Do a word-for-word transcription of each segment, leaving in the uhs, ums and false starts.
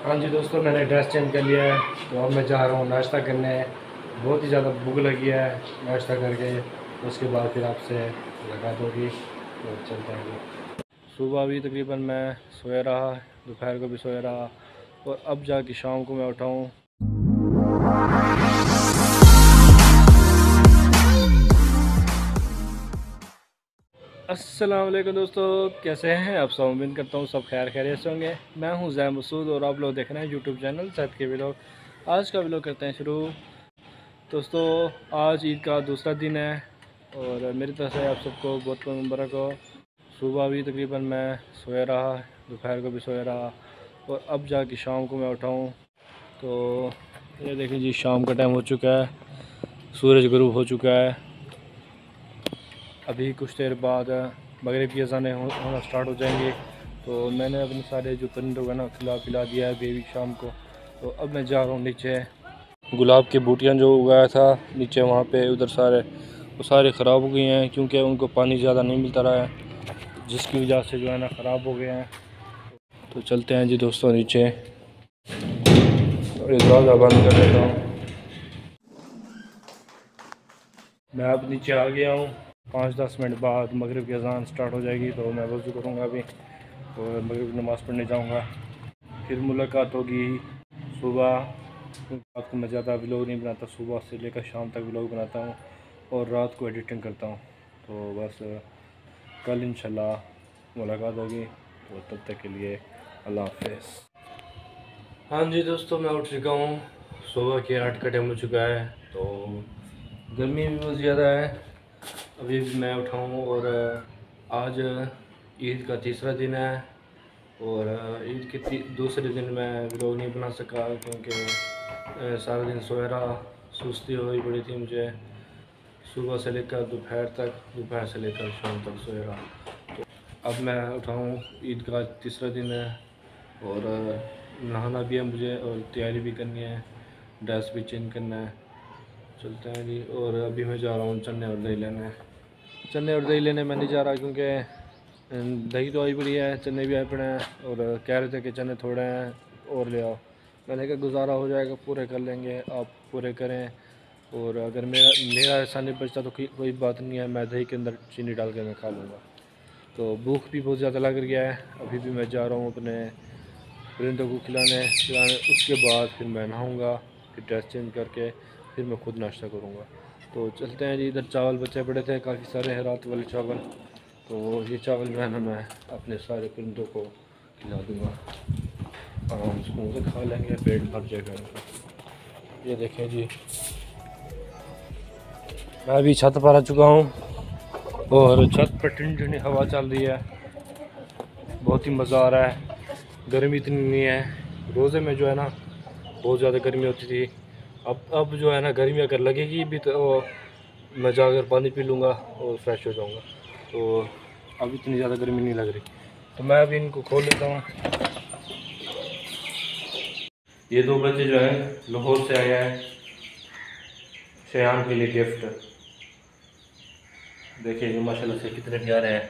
हाँ जी दोस्तों, मैंने ड्रेस चेंज कर लिया है तो अब मैं जा रहा हूँ नाश्ता करने। बहुत ही ज़्यादा भूख लगी है। नाश्ता करके उसके बाद फिर आपसे मुलाकात होगी तो चलते हैं जी। सुबह भी तकरीबन मैं सोया रहा, दोपहर को भी सोया रहा और अब जाके शाम को मैं उठाऊँ। अस्सलाम वालेकुम दोस्तों, कैसे हैं आप सब? उम्मीद करता हूँ सब खैर खैरियत से होंगे। मैं हूँ ज़ै मसूद और आप लोग देख रहे हैं यूट्यूब चैनल सैद के व्लॉग। आज का व्लॉग करते हैं शुरू। दोस्तों आज ईद का दूसरा दिन है और मेरी तरफ से आप सबको बहुत बहुत मुबारक हो। सुबह भी तकरीबन मैं सोया रहा, दोपहर को भी सोया रहा और अब जाके शाम को मैं उठाऊँ तो ये देखें जी, शाम का टाइम हो चुका है, सूरज गुरूब हो चुका है। अभी कुछ देर बाद मगरिब की अज़ानें होना स्टार्ट हो जाएंगे। तो मैंने अपने सारे जो परिंदों का ना खिला पिला दिया है बेबी शाम को। तो अब मैं जा रहा हूँ नीचे। गुलाब की बूटियाँ जो उगाया था नीचे वहाँ पे, उधर सारे वो सारे ख़राब हो गई हैं क्योंकि उनको पानी ज़्यादा नहीं मिलता रहा है, जिसकी वजह से जो है ना ख़राब हो गए हैं। तो चलते हैं जी दोस्तों नीचे और दरवाज़ा बंद कर देता हूँ। मैं अब नीचे आ गया हूँ। पाँच दस मिनट बाद मगरिब की अज़ान स्टार्ट हो जाएगी तो मैं वज़ू करूँगा अभी और मगरिब की नमाज़ पढ़ने जाऊँगा। फिर मुलाकात होगी सुबह। रात को मैं ज़्यादा व्लॉग नहीं बनाता, सुबह से लेकर शाम तक व्लॉग बनाता हूँ और रात को एडिटिंग करता हूँ। तो बस कल इंशाल्लाह मुलाकात होगी, तो तब तक के लिए अल्लाह हाफ़िज़। हाँ जी दोस्तों, मैं उठ चुका हूँ। सुबह के आठ का टाइम हो चुका है। तो गर्मी भी बहुत ज़्यादा है। अभी भी मैं उठा हूँ और आज ईद का तीसरा दिन है और ईद के दूसरे दिन मैं व्लॉग नहीं बना सका क्योंकि सारा दिन सोया रहा। सुस्ती हुई पड़ी थी मुझे, सुबह से लेकर दोपहर तक, दोपहर से लेकर शाम तक सोया रहा। तो अब मैं उठा हूँ, ईद का तीसरा दिन है और नहाना भी है मुझे और तैयारी भी करनी है, ड्रेस भी चेंज करना है। चलते हैं जी। और अभी मैं जा रहा हूँ चने और दही लेने। चने और दही लेने मैं नहीं जा रहा क्योंकि दही तो आई पड़ी है, चने भी आए पड़े हैं और कह रहे थे कि चने थोड़े हैं और ले आओ। मैंने कहा गुजारा हो जाएगा, पूरे कर लेंगे, आप पूरे करें। और अगर मेरा मेरा ऐसा नहीं बचता तो कोई बात नहीं है, मैं दही के अंदर चीनी डाल के मैं खा लूँगा। तो भूख भी बहुत ज़्यादा लग गया है। अभी भी मैं जा रहा हूँ अपने परिंदों को खिलाने खिलाने उसके बाद फिर मैं नहाऊँगा, फिर ड्रेस चेंज करके फिर मैं खुद नाश्ता करूँगा। तो चलते हैं जी। इधर चावल बचे पड़े थे काफ़ी सारे हैं, रात वाले चावल। तो ये चावल जो है ना मैं अपने सारे परिंदों को खिला दूँगा, आराम से खा लेंगे, पेट भर जाएगा इनका। ये देखें जी, मैं अभी छत पर आ चुका हूँ और छत पर ठंडी ठंडी हवा चल रही है, बहुत ही मज़ा आ रहा है। गर्मी इतनी नहीं है। रोज़े में जो है ना बहुत ज़्यादा गर्मी होती थी। अब अब जो है ना गर्मी अगर लगेगी भी तो मैं जाकर पानी पी लूँगा और फ्रेश हो जाऊँगा। तो अब इतनी ज़्यादा गर्मी नहीं लग रही। तो मैं अभी इनको खोल लेता हूँ। ये दो बच्चे जो हैं लाहौर से आए हैं शयान के लिए गिफ्ट। देखिए माशाल्लाह से कितने प्यारे हैं।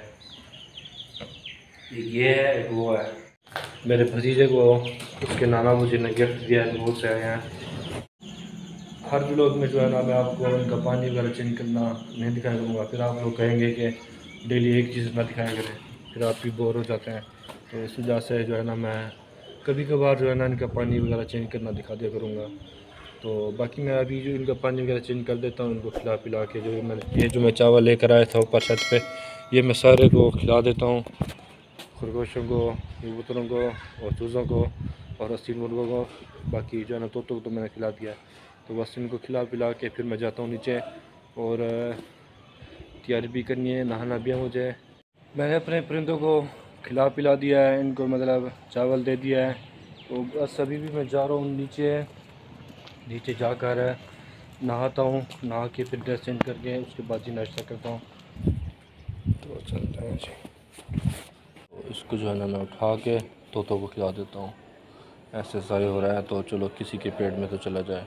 एक ये है, एक वो है। मेरे भतीजे को उसके नाना मुझे ने गिफ्ट दिया है, बहुत से आए हैं। हर व्लॉग में जो है ना मैं आपको इनका पानी वगैरह चेंज करना नहीं दिखाया करूँगा, फिर आप लोग कहेंगे कि डेली एक चीज़ ना दिखाया करें, फिर आप भी बोर हो जाते हैं। तो इस वजह से जो है ना मैं कभी कभार जो है ना इनका पानी वगैरह चेंज करना दिखा दिया करूँगा। तो बाकी मैं अभी जो इनका पानी वगैरह चेंज कर देता हूँ, इनको खिला पिला के जो मैंने ये जो मैं चावल लेकर आया था ऊपर छत पे, ये मैं सारे को खिला देता हूँ, खरगोशों को, कबूतरों को और चूज़ों को और अस्सी मुर्गों को। बाकी जो है ना तोतों को तो मैंने खिला दिया। तो बस इनको खिला पिला के फिर मैं जाता हूँ नीचे और तैयारी भी करनी है, नहाना भी है मुझे। मैंने अपने परिंदों को खिला पिला दिया है, इनको मतलब चावल दे दिया है। तो बस अभी भी मैं जा रहा हूँ नीचे। नीचे जाकर नहाता हूँ, नहा के फिर ड्रेस चेंज करके उसके बाद ही नाश्ता करता हूँ। तो चलते हैं जी। तो इसको जो है ना मैं उठा के तोतों को खिला देता हूँ। ऐसे सारे हो रहा है तो चलो किसी के पेट में तो चला जाए।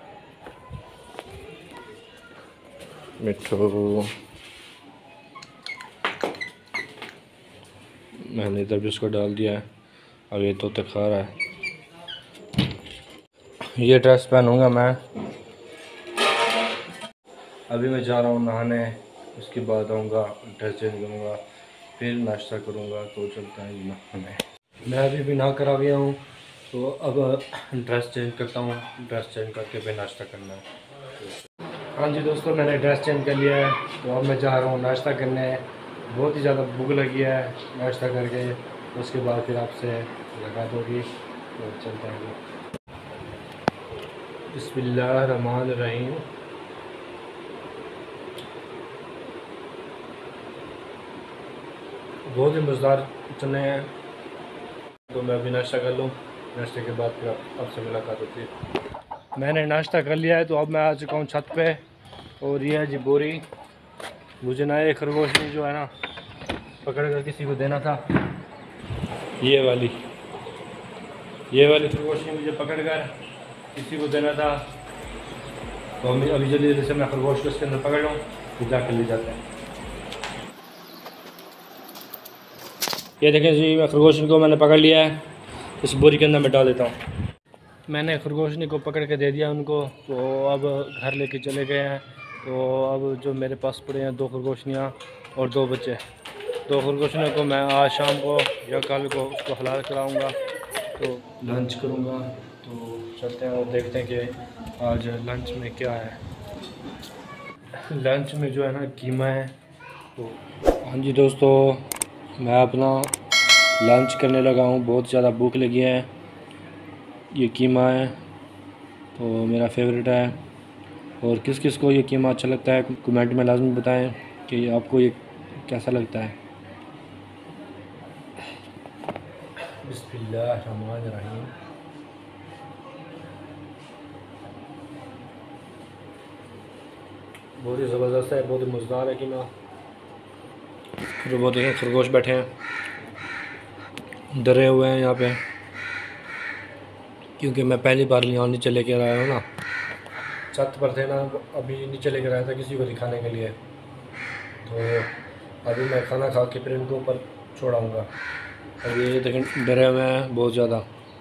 मिठू, मैंने इधर भी उसको डाल दिया है, अब ये तोते खा रहा है। ये ड्रेस पहनूंगा मैं। अभी मैं जा रहा हूँ नहाने, उसके बाद आऊँगा, ड्रेस चेंज करूँगा, फिर नाश्ता करूँगा। तो चलते हैं नहाने। मैं अभी भी नहा कर आ गया हूँ, तो अब ड्रेस चेंज करता हूँ। ड्रेस चेंज करके फिर नाश्ता करना है। हाँ जी दोस्तों, मैंने ड्रेस चेंज कर लिया है, तो अब मैं जा रहा हूँ नाश्ता करने। बहुत ही ज़्यादा भूख लगी है। नाश्ता करके उसके बाद फिर आपसे मुलाकात होगी। तो चलते हैं। बिस्मिल्लाहिर्रहमानिर्रहीम। बहुत ही मज़ेदार चने हैं। तो मैं अभी नाश्ता कर लूँ, नाश्ते के बाद फिर आप आपसे मुलाकात होती है। मैंने नाश्ता कर लिया है, तो अब मैं आ चुका हूँ छत पे। और ये है जी बोरी। मुझे ना ये खरगोश जो है ना, पकड़ कर किसी को देना था। ये वाली ये वाली खरगोश मुझे पकड़ कर किसी को देना था। तो अभी अभी जल्दी जल्दी से मैं खरगोश को इसके अंदर पकड़ लूँ, तो जाकर ले जाते हैं। ये देखें जी, मैं खरगोशनी को मैंने पकड़ लिया है। इस बोरी के अंदर मैं डाल देता हूँ। मैंने खरगोशनी को पकड़ के दे दिया उनको, तो अब घर लेके चले गए हैं। तो अब जो मेरे पास पड़े हैं दो खरगोशनियाँ और दो बच्चे। दो खरगोशनियों को मैं आज शाम को या कल को उसको हलाल कराऊँगा, तो लंच करूँगा। तो चलते हैं और देखते हैं कि आज लंच में क्या है। लंच में जो है ना कीमा है। तो हाँ जी दोस्तों, मैं अपना लंच करने लगा हूँ। बहुत ज़्यादा भूख लगी है। ये कीमा है, तो मेरा फेवरेट है। और किस किस को ये कीमा अच्छा लगता है कमेंट में लाजमी बताएं कि आपको ये कैसा लगता है। बिस्मिल्लाहिर्रहमानिर्रहीम। बहुत ही ज़बरदस्त है, बहुत ही मज़ेदार है कीमा। फिर वो देखें खरगोश बैठे हैं, डरे हुए हैं यहाँ पे, क्योंकि मैं पहली बार यहाँ नीचे लेकर आया हूँ ना। छत पर थे ना, अभी नीचे लेकर आया था किसी को दिखाने के लिए। तो अभी मैं खाना खा के फिर इनको ऊपर छोड़ाऊँगा। अभी ये देखें डरे हुए हैं बहुत ज़्यादा।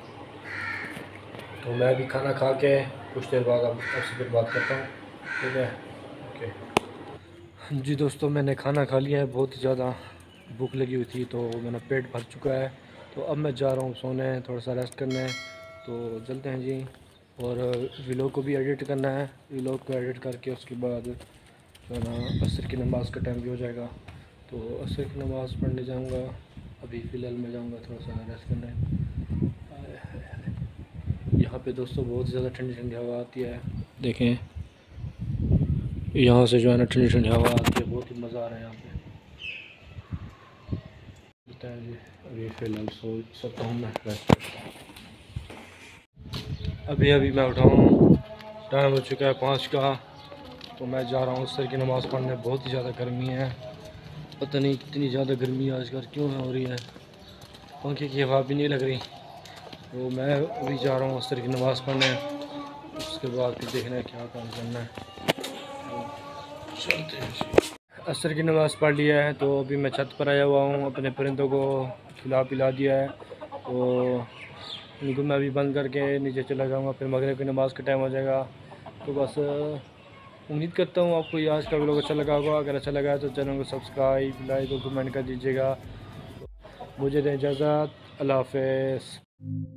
तो मैं अभी खाना खा के कुछ देर बाद आपसे फिर बात करता हूँ, ठीक है? ओके जी दोस्तों, मैंने खाना खा लिया है। बहुत ही ज़्यादा भूख लगी हुई थी, तो मेरा पेट भर चुका है। तो अब मैं जा रहा हूँ सोने, थोड़ा सा रेस्ट करने। तो चलते हैं जी। और व्लॉग को भी एडिट करना है। व्लॉग को एडिट करके उसके बाद जो है ना असर की नमाज़ का टाइम भी हो जाएगा। तो असर की नमाज़ पढ़ने जाऊँगा। अभी फ़िलहाल मैं जाऊँगा थोड़ा सा रेस्ट करने। यहाँ पे दोस्तों बहुत ज़्यादा ठंडी ठंडी हवा आती है। देखें यहाँ से जो है ना ठंडी ठंडी हवा आती है, बहुत ही मज़ा आ रहा है यहाँ पे। जी अभी फ़िलहाल सो सकता हूँ मैं, रेस्ट करता हूँ। अभी अभी मैं उठा हूँ, टाइम हो चुका है पाँच का। तो मैं जा रहा हूँ असर की नमाज़ पढ़ने। बहुत ही ज़्यादा गर्मी है, पता नहीं कितनी ज़्यादा गर्मी आजकल क्यों हो रही है। पंखे की हवा भी नहीं लग रही। तो मैं अभी जा रहा हूँ असर की नमाज़ पढ़ने, उसके बाद फिर देखना है क्या काम करना है। तो चलते हैं। असर की नमाज़ पढ़ लिया है, तो अभी मैं छत पर आया हुआ हूँ। अपने परिंदों को खिला पिला दिया है, तो इनको मैं अभी बंद करके नीचे चला जाऊँगा। फिर मगरिब की नमाज़ का टाइम हो जाएगा। तो बस उम्मीद करता हूँ आपको ये आज का व्लॉग अच्छा लगा होगा। अगर अच्छा लगा है तो चैनल को सब्सक्राइब, लाइक और कमेंट कर दीजिएगा। मुझे दें इजाज़त। अल्लाह हाफ़िज़।